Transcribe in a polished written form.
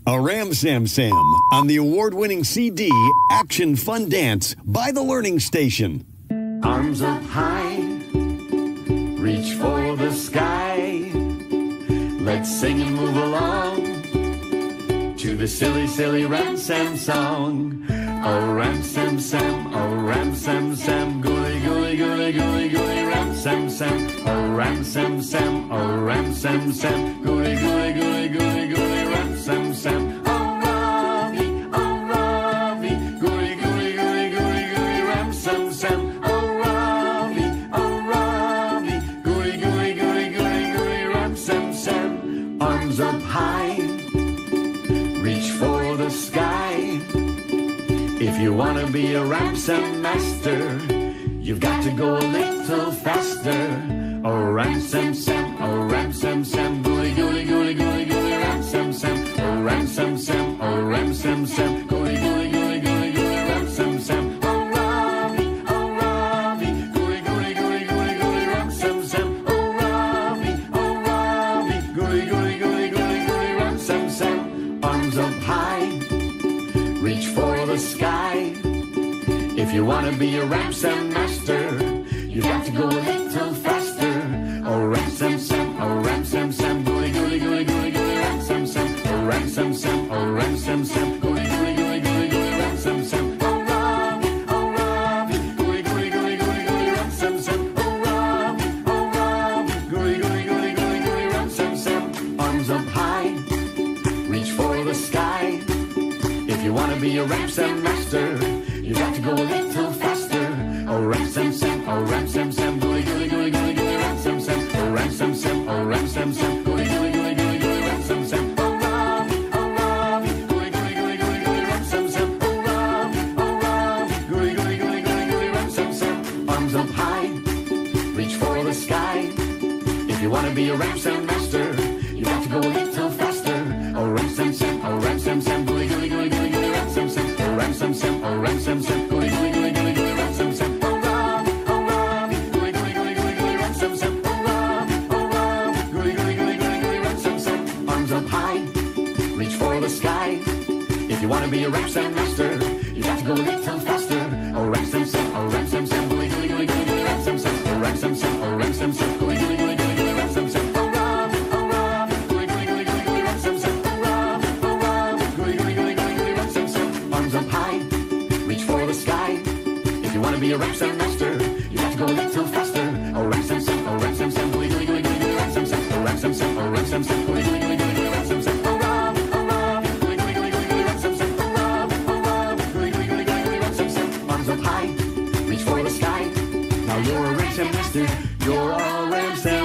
A Ram Sam Sam on the award-winning CD Action Fun Dance by The Learning Station. Arms up high, reach for the sky. Let's sing and move along to the silly, silly Ram Sam song. Oh, Ram Sam Sam, oh, Ram Sam Sam, gooly, gooly, gooly, gooly, gooly, Ram Sam Sam. Oh, Ram Sam Sam, oh, Ram Sam Sam, gooly, gooly, gooly, gooly, gooly, Ram Sam Sam. Oh, Ravi, gooly, gooly, gooly, gooly, gooly, Ram Sam Sam. Oh, Ravi, gooly, gooly, gooly, gooly, gooly, Ram Sam Sam. Arms up high, reach for the sky. If you want to be a Ram Sam master, you've got to go a little faster. Oh, Ram Sam Sam, oh, Ram Sam Sam, gooly, gooly, gooly, gooly, gooly, Ram Sam Sam. Oh, Ram Sam Sam, oh, Ram Sam Sam, gooly, gooly, gooly, gooly, gooly, Ram Sam Sam. Oh, Ravi, gooly, gooly, gooly, gooly, gooly, Ram Sam Sam. Oh, Ravi, gooly, gooly, gooly, gooly, gooly, Ram Sam Sam. Arms up high, reach for the sky. If you want to be a Ram Sam master, you've got to go a little faster. Oh, Ram Sam Sam, oh, Ram Sam Sam, gooly, gooly, gooly, gooly, gooly, Ram Sam Sam. Oh, Ram Sam Sam, oh, Ram Sam Sam, gooly, gooly, gooly, gooly, gooly, Ram Sam Sam. Oh, Ravi, gooly, gooly, gooly, gooly, gooly, Ram Sam Sam. Oh, Ravi, gooly, gooly, gooly, gooly, gooly, Ram Sam Sam. Arms up high, reach for the sky. If you want to be a Ram Sam master, you got to go a little faster. Oh, Ram Sam Sam, oh, Ram Sam Sam, gooly, gooly, gooly, gooly, gooly, Ram Sam Sam. Oh, Ram Sam Sam, oh, Ram Sam Sam, gooly, gooly, gooly, gooly, gooly, Ram Sam Sam. Oh, Ravi, gooly, gooly, gooly, gooly, gooly, Ram Sam Sam. Oh, Ravi, gooly, gooly, gooly, gooly, gooly, Ram Sam Sam. Arms up high, reach for the sky. If you want to be a Ram Sam master, you got to go a little faster. Oh, Ram Sam Sam, oh, Ram Sam Sam, gooly, gooly, gooly, gooly, gooly, Ram Sam Sam. Oh, Ram Sam Sam, oh, Ram Sam Sam, gooly, gooly, gooly, gooly, gooly, Ram Sam Sam. Oh, Ravi, gooly, gooly, gooly, gooly, gooly, Ram Sam Sam. Oh, Ravi, gooly, gooly, gooly, gooly, gooly, Ram Sam Sam. Arms up high, reach for the sky. If you want to be a Ram Sam master, you got to go a little faster. Oh, Ram Sam Sam, oh, Ram Sam Sam, gooly, gooly, gooly, gooly, gooly, Ram Sam Sam. Oh, Ram Sam Sam, oh, Ram Sam Sam, gooly, gooly, gooly, gooly, gooly, Ram Sam Sam. Oh, Ravi, gooly, gooly, gooly, gooly, gooly, Ram Sam Sam. Oh, Ravi, gooly, gooly, gooly, gooly, gooly, Ram Sam Sam. Arms up high, reach for the sky. If you want to be a Ram Sam master, you have to go a little faster. Oh, Ram Sam Sam, oh, Ram Sam Sam, gooly, gooly, gooly, gooly, gooly, Ram Sam Sam. Oh, Ram Sam Sam, oh, Ram Sam Sam, gooly, gooly, gooly, gooly, gooly, Ram Sam Sam. Oh, Ravi, gooly, gooly, gooly, gooly, gooly, Ram Sam Sam. Oh, Ravi, gooly, gooly, gooly, gooly, gooly, Ram Sam Sam. Arms up high, reach for the sky. Now you're a Ram Sam master, you're a Ram Sam